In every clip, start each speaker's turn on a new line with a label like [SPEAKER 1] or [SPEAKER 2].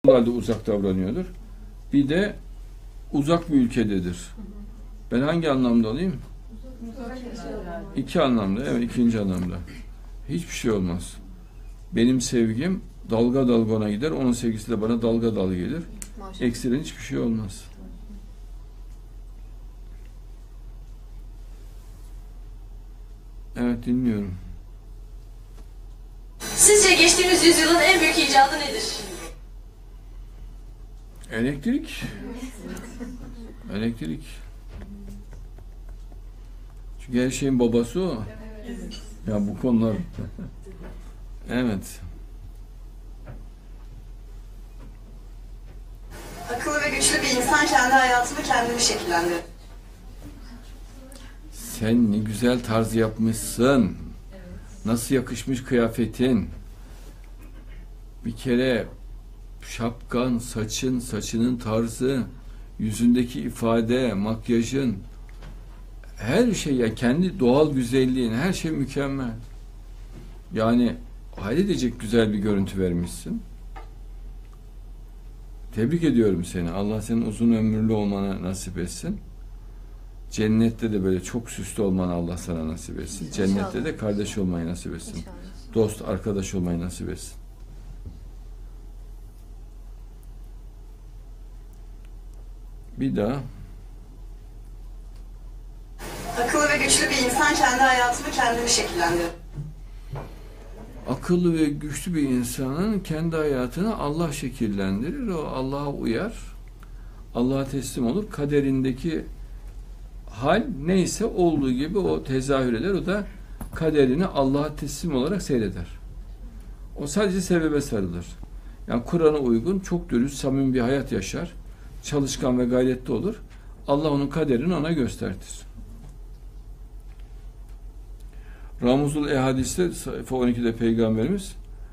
[SPEAKER 1] halde uzak davranıyordur. Bir de uzak bir ülkededir. Ben hangi anlamda alayım? İki anlamda, evet, ikinci anlamda. Hiçbir şey olmaz. Benim sevgim dalga dalga ona gider, onun sevgisi de bana dalga dalga gelir. Eksilen hiçbir şey olmaz. Evet, dinliyorum.
[SPEAKER 2] Sizce geçtiğimiz yüzyılın en büyük icadı nedir?
[SPEAKER 1] Elektrik. Elektrik. Çünkü her şeyin babası o. Ya bu konular. Evet.
[SPEAKER 3] Akıllı ve güçlü bir insan kendi hayatını kendini şekillendirir.
[SPEAKER 1] Sen ne güzel tarz yapmışsın. Nasıl yakışmış kıyafetin. Bir kere şapkan, saçının tarzı, yüzündeki ifade, makyajın, her şey, ya kendi doğal güzelliğin, her şey mükemmel. Yani hayredecek güzel bir görüntü vermişsin. Tebrik ediyorum seni. Allah senin uzun ömürlü olmanı nasip etsin. Cennette de böyle çok süslü olmanı Allah sana nasip etsin. Cennette de kardeş olmayı nasip etsin. Dost, arkadaş olmayı nasip etsin. Bir daha.
[SPEAKER 3] Akıllı ve güçlü bir insan kendi hayatını kendini şekillendirir.
[SPEAKER 1] Akıllı ve güçlü bir insanın kendi hayatını Allah şekillendirir. O Allah'a uyar. Allah'a teslim olur. Kaderindeki hal neyse olduğu gibi o tezahür eder. O da kaderini Allah'a teslim olarak seyreder. O sadece sebebe sarılır. Yani Kur'an'a uygun, çok dürüst, samimi bir hayat yaşar. Çalışkan ve gayretli olur. Allah onun kaderini ona göstertir. Ramuzul Ehadis'te sayfa 12'de Peygamberimiz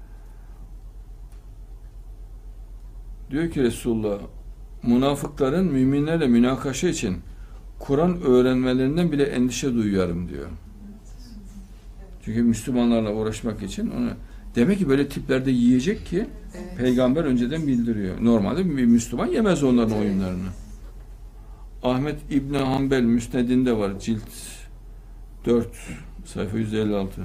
[SPEAKER 1] diyor ki Resulullah, münafıkların müminlerle münakaşa için Kur'an öğrenmelerinden bile endişe duyuyorum diyor. Çünkü Müslümanlarla uğraşmak için onu, demek ki böyle tiplerde yiyecek ki Peygamber önceden bildiriyor. Normalde bir Müslüman yemez onların oyunlarını. Ahmet İbni Hanbel Müsned'inde var, cilt 4 sayfa 156.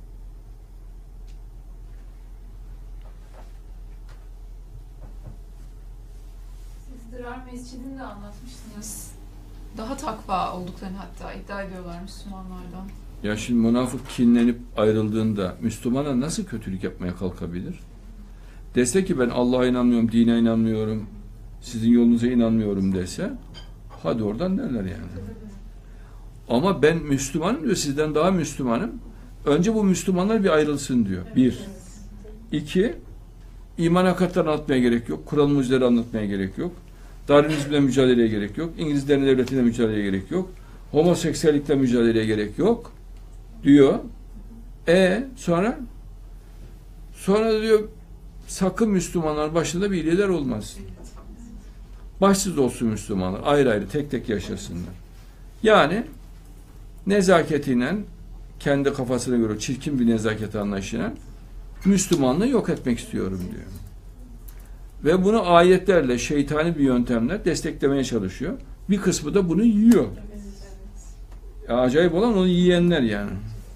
[SPEAKER 4] Siz Dırar Mescidini de anlatmıştınız. Daha takva olduklarını hatta iddia ediyorlar Müslümanlardan.
[SPEAKER 1] Ya şimdi münafık kinlenip ayrıldığında Müslümana nasıl kötülük yapmaya kalkabilir? Dese ki ben Allah'a inanmıyorum, dine inanmıyorum, sizin yolunuza inanmıyorum dese, hadi oradan derler yani. Ama ben Müslümanım diyor, sizden daha Müslümanım. Önce bu Müslümanlar bir ayrılsın diyor. Bir. İki, iman hakikatlerini anlatmaya gerek yok. Kur'an mucizeleri anlatmaya gerek yok. Darwinizmle mücadeleye gerek yok. İngilizlerin devletiyle mücadeleye gerek yok. Homoseksüellikle mücadeleye gerek yok. Diyor. Sonra da diyor sakın Müslümanlar başında bir lider olmaz. Başsız olsun Müslümanlar. Ayrı ayrı tek tek yaşasınlar. Yani nezaketiyle, kendi kafasına göre çirkin bir nezaket anlayışıyla Müslümanlığı yok etmek istiyorum diyor. Ve bunu ayetlerle, şeytani bir yöntemle desteklemeye çalışıyor. Bir kısmı da bunu yiyor. Acayip olan onu yiyenler yani.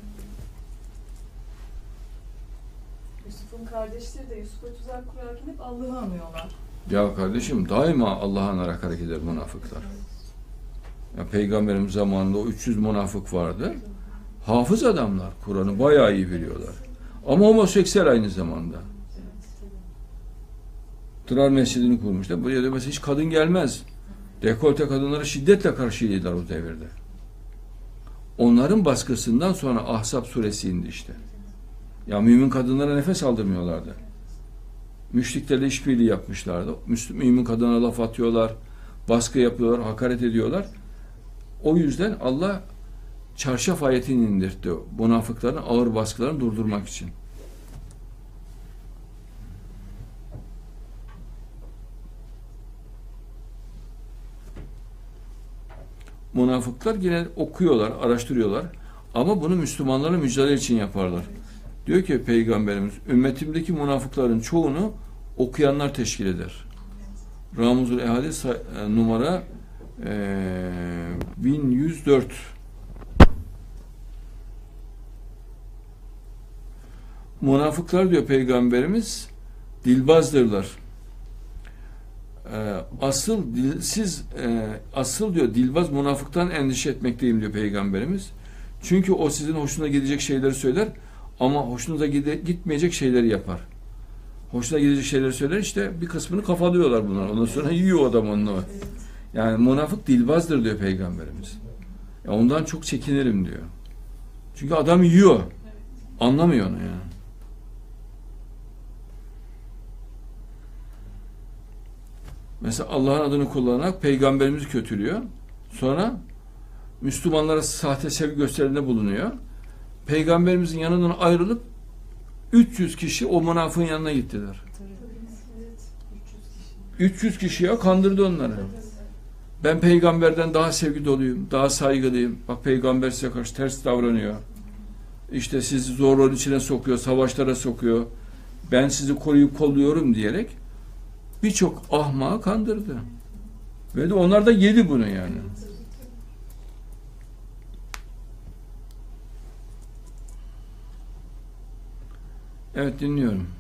[SPEAKER 5] Yusuf'un kardeşleri de Yusuf'a tuzak kurarken hep Allah'ı anıyorlar.
[SPEAKER 1] Ya kardeşim, daima Allah'a anarak hareket eder münafıklar. Ya Peygamberimiz zamanında o 300 münafık vardı. Hafız adamlar. Kur'an'ı bayağı iyi biliyorlar. Ama homoseksüel aynı zamanda. Dırar Mescidini kurmuşlar. Buraya da mesela hiç kadın gelmez. Dekolte kadınlara şiddetle karşıydılar o devirde. Onların baskısından sonra Ahzab suresi indi işte. Ya mümin kadınlara nefes aldırmıyorlardı. Müşriklerle işbirliği yapmışlardı. Mümin kadına laf atıyorlar, baskı yapıyorlar, hakaret ediyorlar. O yüzden Allah çarşaf ayetini indirtti. Münafıkların ağır baskılarını durdurmak için. Münafıklar yine okuyorlar, araştırıyorlar. Ama bunu Müslümanlarla mücadele için yaparlar. Diyor ki Peygamberimiz, ümmetimdeki münafıkların çoğunu okuyanlar teşkil eder. Ramuzul Ehadi numara 1104. Münafıklar diyor Peygamberimiz dilbazdırlar. Asıl diyor dilbaz münafıktan endişe etmekteyim diyor Peygamberimiz. Çünkü o sizin hoşuna gidecek şeyleri söyler ama hoşunuza gitmeyecek şeyleri yapar. Hoşuna gidecek şeyleri söyler, işte bir kısmını kafalıyorlar bunlar. Ondan sonra yiyor adam onunla. Yani münafık dilbazdır diyor Peygamberimiz. Ya ondan çok çekinirim diyor. Çünkü adam yiyor. Anlamıyor onu yani. Mesela Allah'ın adını kullanarak Peygamberimizi kötülüyor. Sonra Müslümanlara sahte sevgi gösterilerinde bulunuyor. Peygamberimizin yanından ayrılıp 300 kişi o münafığın yanına gittiler. 300 kişiye kandırdı onları. Ben peygamberden daha sevgi doluyum, daha saygılıyım. Bak peygamber size karşı ters davranıyor. İşte sizi zorluğun içine sokuyor, savaşlara sokuyor. Ben sizi koruyup kolluyorum diyerek birçok ahmağı kandırdı. Ve de onlar da yedi bunu yani. Evet, dinliyorum.